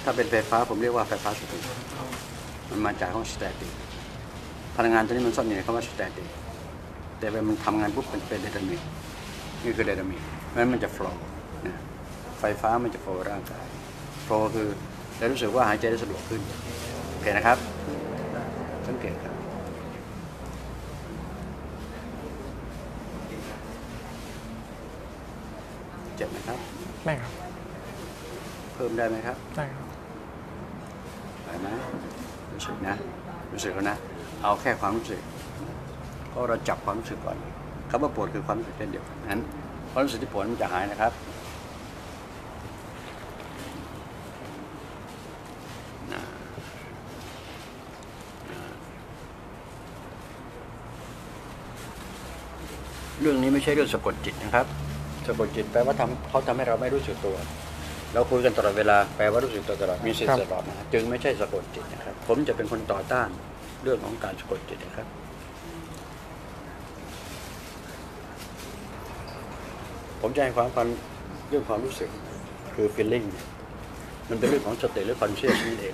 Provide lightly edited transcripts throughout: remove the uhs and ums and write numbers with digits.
ถ้าเป็นไฟฟ้าผมเรียกว่าไฟฟ้าสถิตมันมาจากห้องสแตติกพลังงานตัวนี้มันซ่อนอยู่ในคำว่าสแตติกแต่เวลามันทำงานปุ๊บมันเป็นไดนามิกนี่คือไดนามิกเพราะฉะนั้นมันจะโฟล์นะไฟฟ้ามันจะโฟล์ร่างกายโฟล์คือเรารู้สึกว่าหายใจได้สะดวกขึ้นโอเคนะครับสังเกตครับเจ็บไหมครับไม่ครับเพิ่มได้ไหมครับได้ครับไหวไหมรู้สึกนะรู้สึกแล้วนะเอาแค่ความรู้สึกก็เราจับความรู้สึกก่อนคำว่าปวดคือความรู้สึกเช่นเดียวกันนั้นความรู้สึกที่ปวดมันจะหายนะครับเรื่องนี้ไม่ใช่เรื่องสะกดจิตนะครับสะกดจิตแปลว่าเขาทำให้เราไม่รู้สึกตัวเราคุยกันตลอดเวลาแปลว่ารู้สึกตัวตลอดมีสิทธิ์ตลอดนะจึงไม่ใช่สะกดจิตนะครับผมจะเป็นคนต่อต้านเรื่องของการสะกดจิตนะครับผมจะให้ความฟังเรื่องความรู้สึกคือ feeling มันเป็นเรื่องของสติหรือ conscious นี่เอง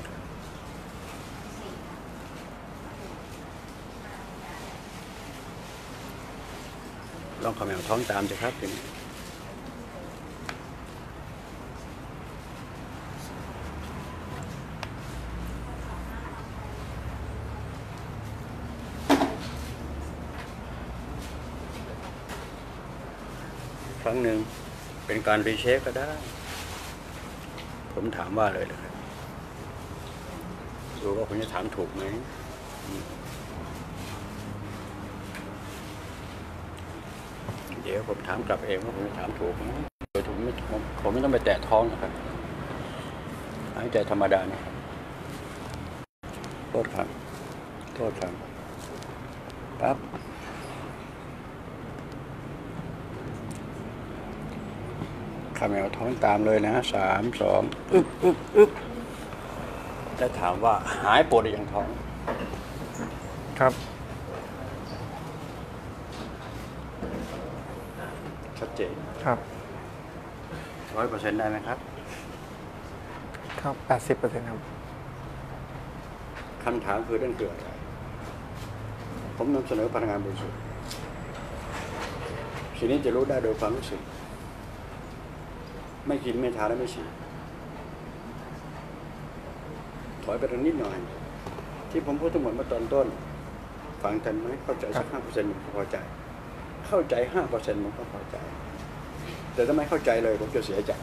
ลองขมวท้องตามสิครับทีนี้ครั้งหนึ่งเป็นการรีเช็คก็ได้ผมถามว่าเลยนะครับดูว่าผมจะถามถูกไหมเดี๋ยวผมถามกลับเองว่าผมจะถามถูกไหมโดยผมไม่ต้องไปแตะท้องนะครับหายใจธรรมดานะครับโทษครับปั๊บขมวท้องตามเลยนะ3 2อึ๊บจะถามว่าหายปวดหรือยังท้องครับชัดเจนครับ 100%ได้ไหมครับครับ80%ครับคำถามคือเรื่องเกิดอะไรผมนำเสนอพลังงานบริสุทธิ์สิ่งนี้จะรู้ได้โดยความรู้สึกไม่กินไม่ทานและไม่ฉีดถอยไปตรงนิดหน่อยที่ผมพูดทั้งหมดเมื่อตอนต้นฟังทันไหมเข้าใจสัก 5% ผมก็พอใจเข้าใจ 5% ผมก็พอใจแต่ถ้าไม่เข้าใจเลยผมจะเสียใจ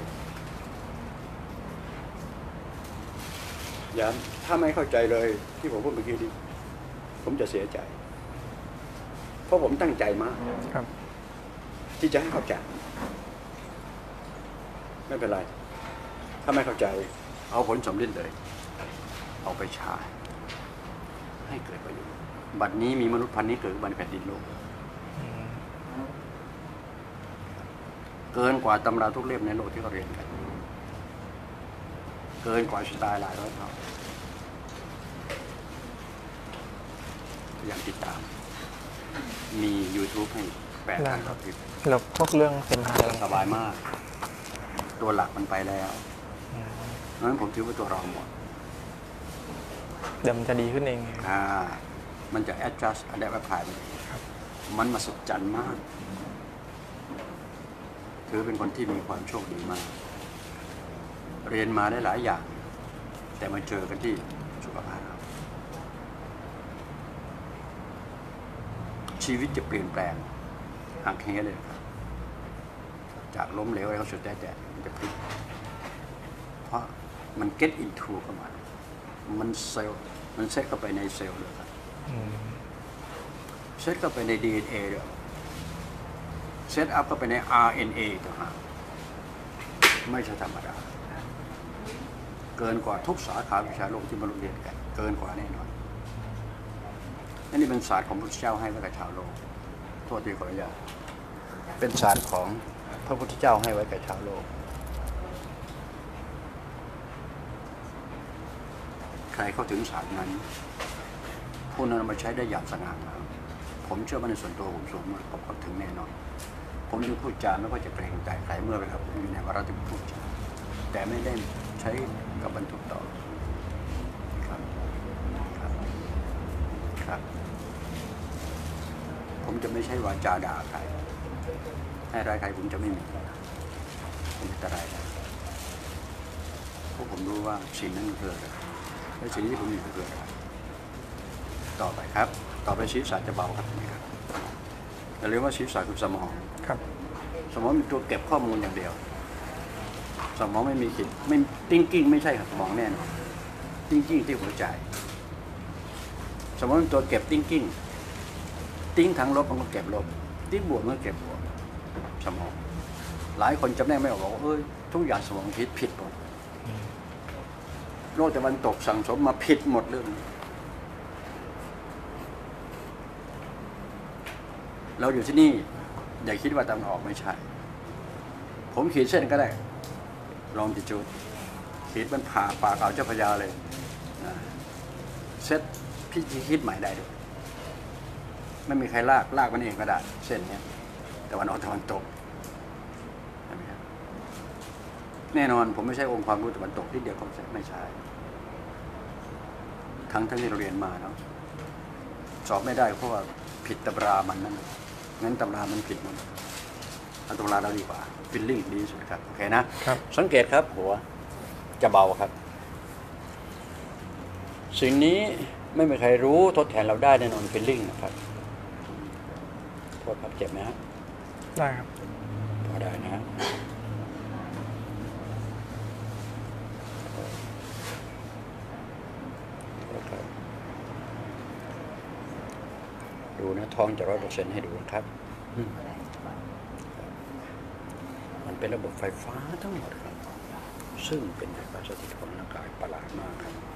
ย้ำถ้าไม่เข้าใจเลยที่ผมพูดเมื่อกี้นี้ผมจะเสียใจเพราะผมตั้งใจมากที่จะให้เข้าใจไม่เป็นไรถ้าไม่เข้าใจเอาผลสำลิดเลยเอาไปใช้ให้เกิดประโยชน์บัดนี้มีมนุษย์พันธุ์นี้เกิดบนแผ่นดินโลกเกินกว่าตำราทุกเล่มในโลกที่เราเรียนกันเกินกว่าสไตล์หลายร้อยเท่าอย่างติดตามมี YouTube ให้8 คลิปแล้วพวกเรื่องเซนไฮสบายมากตัวหลักมันไปแล้วเพราะฉะนั้นผมถือว่าตัวเราหมดเดี๋ยวมันจะดีขึ้นเองมันจะ adjust adapt apply ไปมันมหัศจรรย์มากถือเป็นคนที่มีความโชคดีมากเรียนมาได้หลายอย่างแต่มาเจอกันที่สุขภาพชีวิตจะเปลี่ยนแปลงหักเหเลยครับจากล้มเหลวอะไรก็สุดแต่มันจะพลิกเพราะมัน get into เข้ามามันเซลล์มันเซตเข้าไปในเซลล์เลยครับเซตเข้าไปใน DNA เลยเซตอัพเข้าไปใน RNA ต่างหากไม่ใช่ธรรมดาเกินกว่าทุกสาขาวิชาโลกที่มนุษย์เรียนกันเกินกว่าแน่นอนนี่เป็นศาสตร์ของพระพุทธเจ้าให้ไว้กับชาวโลกโทษทีขออนุญาตเป็นศาสตร์ของพระพุทธเจ้าให้ไว้กับชาวโลกใครเข้าถึงศาสตร์นั้นผู้นั้นมาใช้ได้อย่างสง่างามผมเชื่อว่าในส่วนตัวผมสูงมากผมเข้าถึงแน่นอนผมจะพูดจาไม่ว่าจะเกรงใจใครเมื่อเวลาผมอยู่ในวาระที่พูดจาแต่ไม่ได้ใช้กับบรรทุกต่อครับครับครับผมจะไม่ใช่วาจาด่าใครให้ร้ายใครผมจะไม่มีผมจะร้ายเพราะผมรู้ว่าสิ่งนั้นเกิดและสิ่งที่ผมอยู่เกิดต่อไปครับต่อไปศีรษะจะเบาครับนี่ครับอย่าลืมว่าศีรษะคือสมองครับสมองเป็นตัวเก็บข้อมูลอย่างเดียวสมองไม่มีคิดไม่ติ้งกิ้งไม่ใช่ครับสมองแน่นอนติ้งกิ้งที่หัวใจสมองเป็นตัวเก็บติ้งกิ้งติ้งทางลบมันก็เก็บลบติ้งบวกมันก็เก็บบวกสมองหลายคนจำแนกไม่ออกบอกว่าทุกอย่างสมองผิดหมดโลกตะวันตกสั่งสมมาผิดหมดเรื่องเราอยู่ที่นี่อย่าคิดว่าตะวันออกไม่ใช่ผมขีดเส้นก็ได้ลองจิจูดขีดมันผ่าปากอ่าวเจ้าพระยาเลยเซตพี่คิดใหม่ได้ด้วยไม่มีใครลากมันเองก็ได้เส้นนี้ตะวันออกตะวันตกแน่นอนผมไม่ใช่องค์ความรู้ตะวันตกที่เดียวก็ไม่ใช่ทั้งที่เราเรียนมาเนาะสอบไม่ได้เพราะว่าผิดตำรามันนั่นงั้นตำรามันผิดมันเอาตำราเราดีกว่าฟิลลิ่งดีสุดครับโอเคนะครับสังเกตครับหัวจะเบาครับสิ่งนี้ไม่มีใครรู้ทดแทนเราได้แน่นอนฟิลลิ่งนะครับโทษครับเจ็บไหมฮะได้ครับพอได้นะดูนะท้องจะ100%ให้ดูนะครับมันเป็นระบบไฟฟ้าทั้งหมดครับซึ่งเป็นไฟฟ้าสถิตของร่างกายประหลาดมากครับ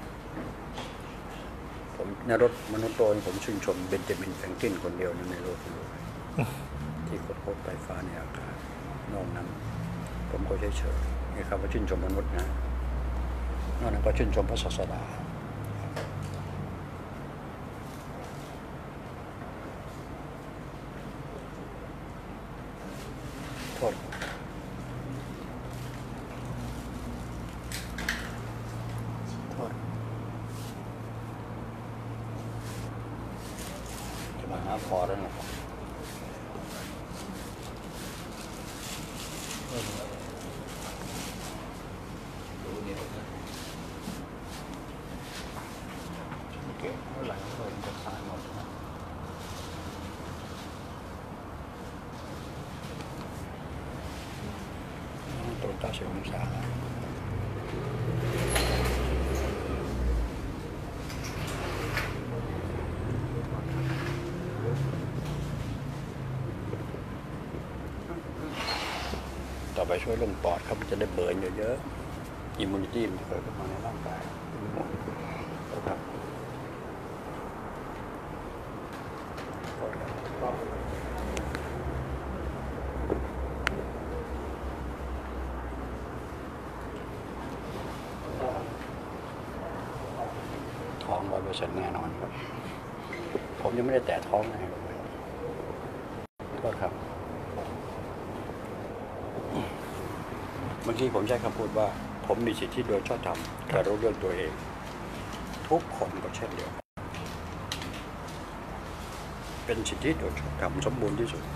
ผมในรถมนุษย์โตผมชื่นชมเบนจามินแฟรงกลินคนเดียวในโลกที่ค้นพบไฟฟ้าในอากาศนอกนั้นผมก็เฉยๆนี่ครับว่าชื่นชมมนุษย์นะนอกนั้นก็ชื่นชมพระศาสดาโทษจะมาหาพอแล้วนะครับเก็บเท่าไหร่ก็จะตายหมดตัวตา10 องศาต่อไปช่วยเรื่องปอดครับจะได้เบิร์นเยอะๆอิมมูนิตี้มันเกิดขึ้นมาในร่างกายครับท้อง100%แน่นอนครับผมยังไม่ได้แตะท้องเลยโทษครับบางทีผมใช้คำพูดว่าผมมีสิทธิโดยชอบธรรมแต่รู้เรื่องตัวเองทุกคนก็เช่นเดียวกันเป็นสิทธิโดยชอบธรรมสมบูรณ์ที่สุด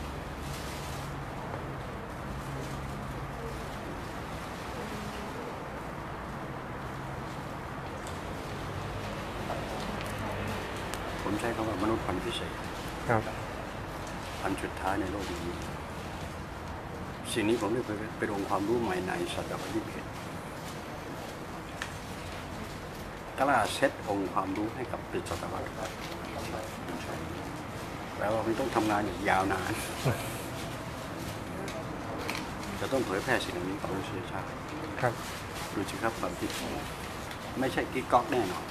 ผมใช้คำว่ามนุษย์พันธุ์พิเศษพันธุ์สุดท้ายในโลกนี้สิ่งนี้ผมเรียกเป็นองค์ความรู้ใหม่ในศตวรรษที่21กล้าเซตองค์ความรู้ให้กับปิดศตวรรษครับแล้วมันต้องทำงานอย่างยาวนานจะต้องเผยแพร่สิ่งนี้กับมนุษยชาติครับดูสิครับความคิดไม่ใช่กิ๊กก๊อกแน่นอน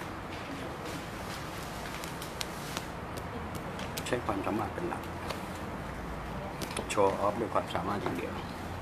ใช้ความสามารถเป็นหลักโชว์ออฟด้วยความสามารถอย่างเดียว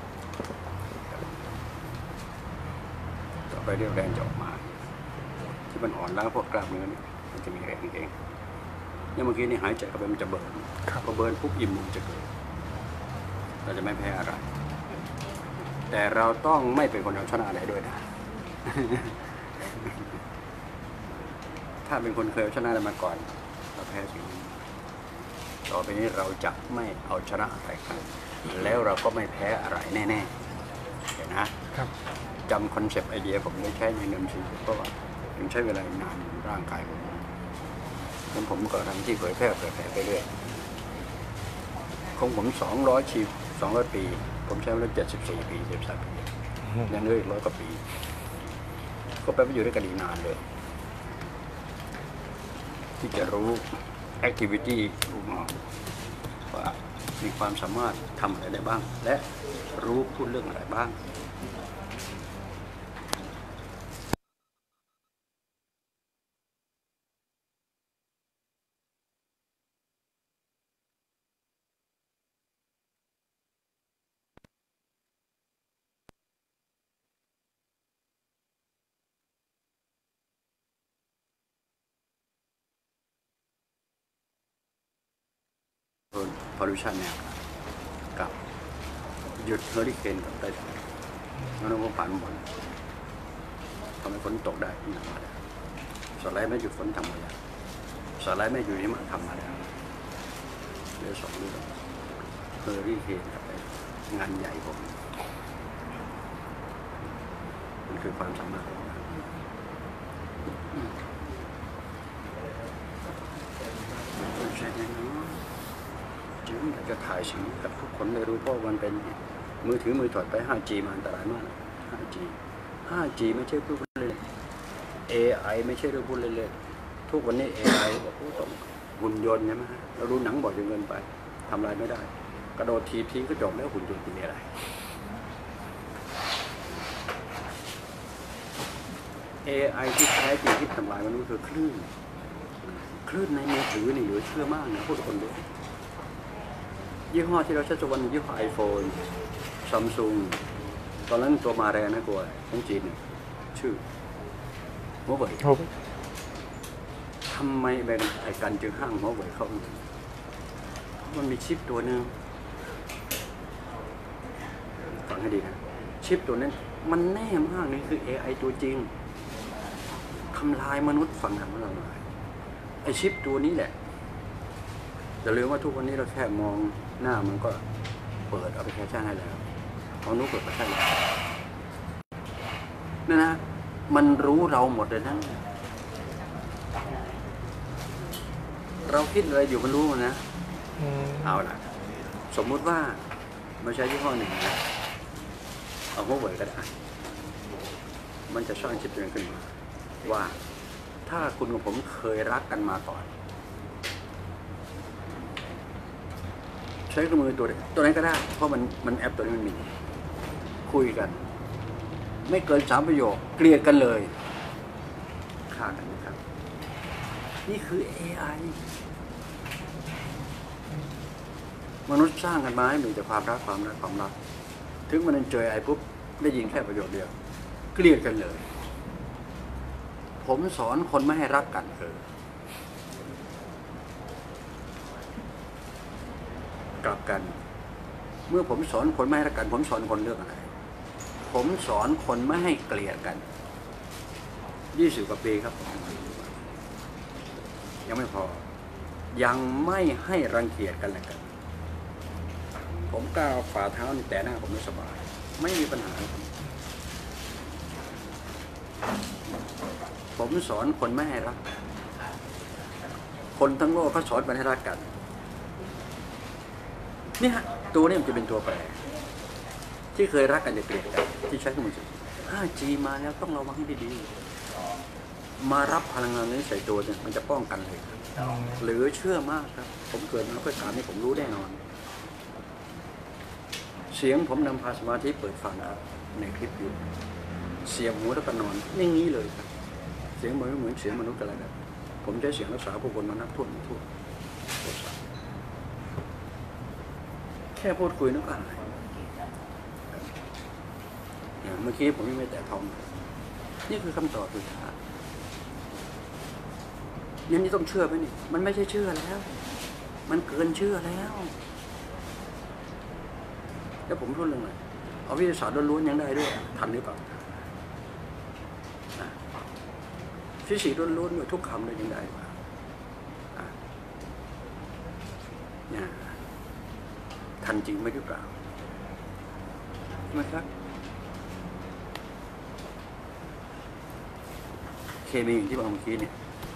ต่อไปเรียวแรงจะออกมาที่มันอ่อนล้าพวกกล้ามเนื้อเนี่ยมันจะมีแรงเองเนี่ยเมื่อกี้นี่หายใจเข้าไปมันจะเบิร์นพอเบิร์นปุ๊บอิ่มมันจะเกิดเราจะไม่แพ้อะไรแต่เราต้องไม่เป็นคนเอาชนะอะไรด้วยนะถ้าเป็นคนเคยเอาชนะอะไรมาก่อนเราแพ้สิ่งนี้ต่อไปนี้เราจะไม่เอาชนะอะไรใครแล้วเราก็ไม่แพ้อะไรแน่ๆเห็นนะครับ จำคอนเซปต์ไอเดียผมได้ใช้ในNM4เพราะว่าผมใช้เวลานานร่างกายผมก็ทำที่เผยแพร่ไปเรื่อยของผม200 ปีผมใช้เวลา74 ปี73 ปียังเหลืออีก100 กว่าปีก็แปลว่าอยู่ด้วยกันอีกนานเลยที่จะรู้ activity รู้ว่ามีความสามารถทำอะไรได้บ้างและรู้พูดเรื่องอะไรบ้างพอลูชันเนี่ยกับหยุดเฮอริเคนกับไต้ฝุ่นแล้วก็ผ่านหมดทำให้ฝนตกได้ที่นั่นมาแล้วสไลด์ไม่หยุดฝนทำมาแล้วสไลด์ไม่อยู่นี่มาทำมาแล้วเรื่อง2 เรื่องเฮอริเคนกับงานใหญ่ผมมันคือความสามารถของเราใช่ไหมเนาะจึงอยากจะถ่ายสิ่งกับทุกคนได้รู้เพราะมันเป็นมือถือมือถอดไป 5G มันอันตรายมาก 5G ไม่ใช่เพื่อพูดเล่น AI ไม่ใช่เรื่องพูดเล่นทุกวันนี้ AI บอกว่าต้องหุ่นยนต์ใช่ไหมเราดูหนังบ่อยจนเกินไปทำอะไรไม่ได้กระโดดทีก็จบแล้วหุ่นยนต์เป็นอะไร AI ที่แท้จริงที่ทำลายมนุษย์คือคลื่นในมือถือนี่เหลือเชื่อมากนะพูดคนเดียวยี่ห้อที่เราใช้ทุกวันยี่ห้อ iPhone Samsung ตอนนั้นตัวมาแรงนะกลัวของจีนชื่อหัวเว่ยทำไมแบรนด์ไทยกันจึงห้างหัวเว่ยเข้ามันมีชิปตัวนึงฟังให้ดีนะชิปตัวนั้นมันแน่มากนี่คือ AI ตัวจริงทำลายมนุษย์ฝั่งทำลายไอชิปตัวนี้แหละอย่าลืมว่าทุกวันนี้เราแค่มองหน้ามันก็เปิดแอปพลิเคชันให้แล้วเอานุ๊กเปิดก็ใช่แล้วนั่นนะมันรู้เราหมดเลยนะเราคิดอะไรอยู่มันรู้นะเอาล่ะสมมุติว่าไม่ใช่ยี่ห้อหนึ่งนะเอาหัวเว่ยก็ได้มันจะสร้างชิปตัวนึงขึ้นมาว่าถ้าคุณกับผมเคยรักกันมาก่อนใช้เครื่องมือตัวนั้นก็ได้เพราะมันแอปตัวนี้มันมีคุยกันไม่เกิน3 ประโยคเกลียดกันเลยฆ่ากันนะครับนี่คือ AI มนุษย์สร้างกันมาให้มีแต่ความรักถึงมันเจอไอ้ปุ๊บได้ยินแค่ประโยคเดียวเกลียดกันเลยผมสอนคนไม่ให้รักกันกลับกันเมื่อผมสอนคนไม่ให้รักกันผมสอนคนเรื่องอะไรผมสอนคนไม่ให้เกลียดกัน20 กว่าปีครับยังไม่พอยังไม่ให้รังเกียจกันและกันผมก้าวฝ่าเท้านี่แต่หน้าผมไม่สบายไม่มีปัญหาผมสอนคนไม่ให้รักคนทั้งโลกเขาสอนไปให้รักกันเนี่ยตัวนี้มันจะเป็นตัวแปรที่เคยรักกันจะเกลียดกันที่ใช้เครื่องมือ 5G มาแล้วต้องระวังให้ดีๆมารับพลังงานนี้ใส่ตัวเนี่ยมันจะป้องกันเลยหรือเชื่อมากครับผมเกิดมาเพื่อการนี้ผมรู้แน่นอนเสียงผมนำพาสมาธิเปิดฟังครับในคลิปอยู่เสียงหูแล้วก็นอนอย่างนี้เลยครับเสียงเหมือนเสียงมนุษย์อะไรแบบผมใช้เสียงรักษาผู้คนมานับทั่วแค่พูดคุยนึกอะไรเมื่อกี้ผมยังไม่แตะทองนี่คือคำตอบสุดท้ายนี่ต้องเชื่อไหมนี่มันไม่ใช่เชื่อแล้วมันเกินเชื่อแล้วผมพูดเรื่องอะไรเอาวิทยาศาสตร์ล้วนๆยังได้ด้วยทันหรือเปล่าฟิสิกส์ล้วนๆอยู่ทุกคำเลยยังไงวะเนี่ยทันจริงไหมหรือเปล่าใช่ไหมครับเคมีอย่างที่บอกเมื่อกี้เนี่ย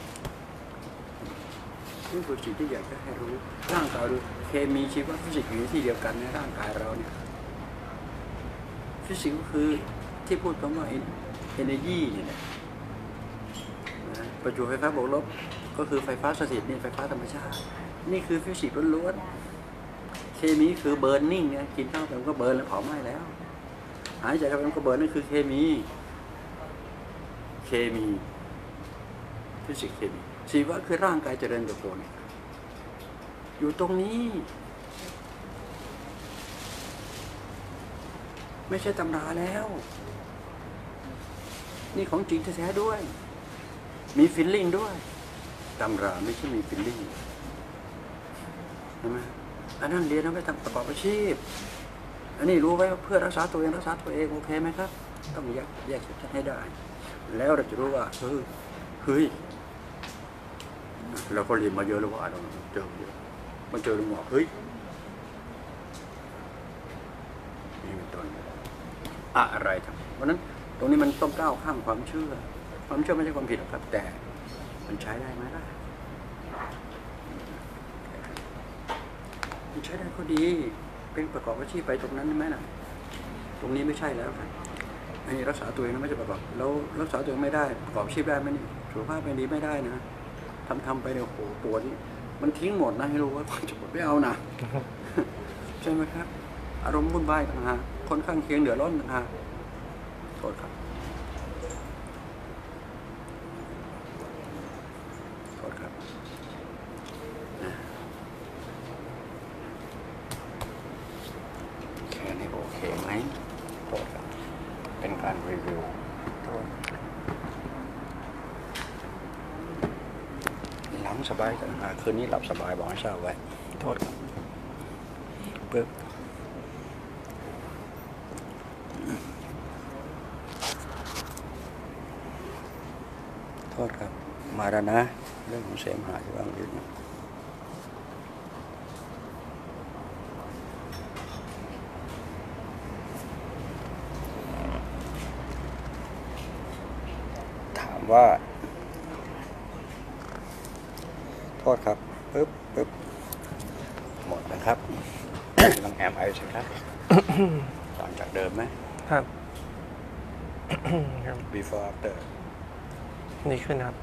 นี่คือสิ่งที่อยากจะให้รู้ร่างกายรู้เคมีชีวฟิสิกส์อยู่ในที่เดียวกันในร่างกายเราเนี่ยฟิสิกส์ก็คือที่พูดคำว่า energy เนี่ยนะประจุไฟฟ้าบวกลบก็คือไฟฟ้าสถิตนี่ไฟฟ้าธรรมชาตินี่คือฟิสิกส์ล้วนๆเคมีคือเบิร์นนิ่งเนี่ยกินข้าวไปมันก็เบิร์นแล้วเผาไหม้แล้วหายใจเข้าไปมันก็เบิร์นนั่นคือเคมีฟิสิกส์เคมีชีวะคือร่างกายเจริญเติบโตเนี่ยอยู่ตรงนี้ไม่ใช่ตำราแล้วนี่ของจริงแท้ๆด้วยมีฟีลลิ่งด้วยตำราไม่ใช่มีฟีลลิ่งใช่ไหมอันนั้นเรียนเอาไว้ทำประกอบอาชีพอันนี้รู้ไว้เพื่อรักษาตัวเองโอเคไหมครับต้องแยกชัดให้ได้แล้วเราจะรู้ว่าเฮ้ยเราก็เรียนมาเยอะแล้วว่าเราเจอเยอะมันเจอหลวงหมอเฮ้ยนี่เป็นต้นอะไรทำเพราะนั้นตรงนี้มันต้องก้าวข้ามความเชื่อไม่ใช่ความผิดหรอกครับแต่มันใช้ได้ไหมล่ะมันใช้ได้ก็ดีเป็นประกอบอาชีพไปตรงนั้นได้ไหมล่ะตรงนี้ไม่ใช่แล้วครับอันนี้รักษาตัวเองนะไม่ใช่ประกอบแล้วรักษาตัวเองไม่ได้ประกอบอาชีพได้ไหมนี่สุขภาพไม่ดีไม่ได้นะทำไปเนี่ยโอ้โหปวดนี่มันทิ้งหมดนะให้รู้ว่าจะปวดไม่เอานะใช่ไหมครับอารมณ์วุ่นวายต่างหากคนข้างเคียงเดือดร้อนต่างหากโทษครับแค่นี้โอเคไหมโทษครับเป็นการรีวิวโทษหลังสบายต่างหากคืนนี้หลับสบายบอกให้ทราบไว้โทษครับปึ๊บโทษครับมาแล้วนะเรื่องของเสมหะที่ว่างอยู่นะถามว่าโทษครับปึ๊บหมดนะครับ ลองแอมไอสิครับ ต่างจากเดิมไหมครับ before after ดีขึ้นครับ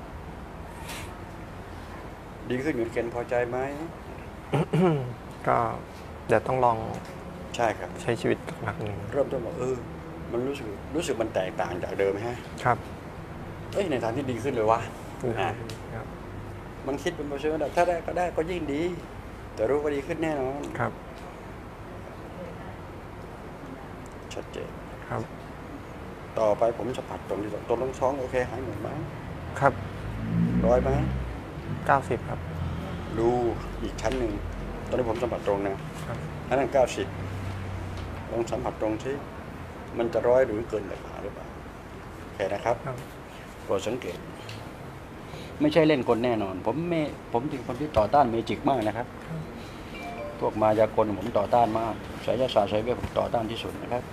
ดีขึ้นอยู่เกณฑ์พอใจไหมก็เดี๋ยวต้องลองใช่ครับใช้ชีวิตสักหนึ่งเริ่มต้นบอกมันรู้สึกมันแตกต่างจากเดิมฮะครับในทางที่ดีขึ้นเลยวะครับมันคิดเป็นโปรเซสถ้าได้ก็ได้ก็ยิ่งดีแต่รู้ว่าดีขึ้นแน่นอนครับชัดเจนครับต่อไปผมจะผัดตรงที่ตัวลงท้องโอเคหายหมดไหมครับ 100ไหม 90ครับดูอีกชั้นหนึ่งตอนนี้ผมสัมผัสตรงนะครับอันนั้น90ลองสัมผัสตรงที่มันจะ100หรือเกินราคาหรือเปล่าโอเคนะครับโปรดสังเกตไม่ใช่เล่นกลแน่นอนผมเป็นคนที่ต่อต้านเมจิกมากนะครับพวกมายากลผมต่อต้านมากไสยศาสตร์ไสยเวทผมต่อต้านที่สุดนะครับ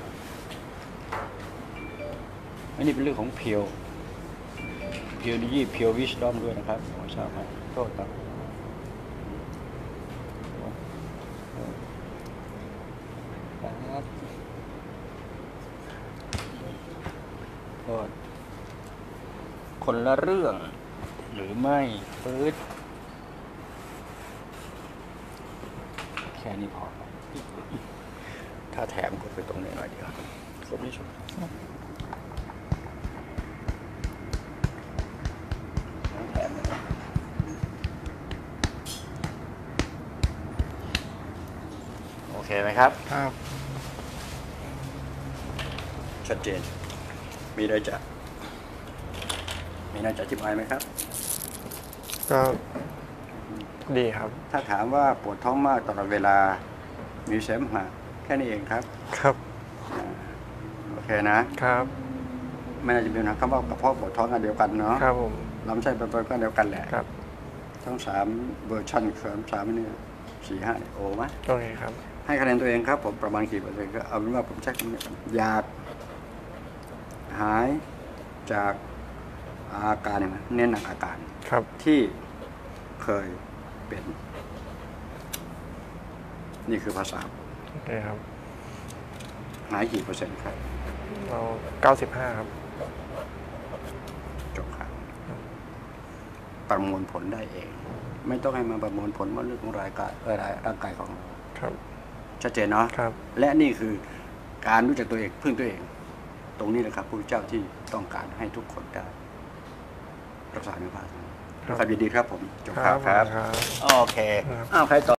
อันนี้เป็นเรื่องของเพียวนี่เพียววิสดอมด้วยนะครับขอทราบไหมโทษครับโทษคนละเรื่องหรือไม่ปื๊ดแค่นี้พอถ้าแถมกดไปตรงนี้หน่อยเดียวกดไม่สุดแถมโอเคไหมครับครับชัดเจนมีอะไรจะอธิบายไหมครับก็ดีครับถ้าถามว่าปวดท้องมากตลอดเวลามีเสมหะแค่นี้เองครับครับโอเคนะครับไม่น่าจะมีปัญหาคำว่ากระเพาะปวดท้องอันเดียวกันเนาะครับผมลำไส้เป็นต้นก็เดียวกันแหละครับทั้ง3เวอร์ชัน3นี่4-5เนี่ยโอไหมโอเคครับให้คะแนนตัวเองครับผมประมาณกี่เปอร์เซ็นต์ก็เอาเป็นว่าผมใช้คำนี้อยากหายจากอาการเนี่ยนะเน้นหนักอาการครับที่เคยเป็น นี่คือภาษาโอเคครับหายกี่เปอร์เซ็นต์ครับเรา95ครับจบครับประมวลผลได้เอง ไม่ต้องให้มาประมวลผลว่าเรื่องของร่างกายของเราครับชัดเจนเนาะครับและนี่คือการรู้จักตัวเองพึ่งตัวเอง ตรงนี้แหละครับพระพุทธเจ้าที่ต้องการให้ทุกคนได้รักษาเนื้อผ้าด้วยความยินดีครับผมจบครับครับโอเค อ้าวใครต่อ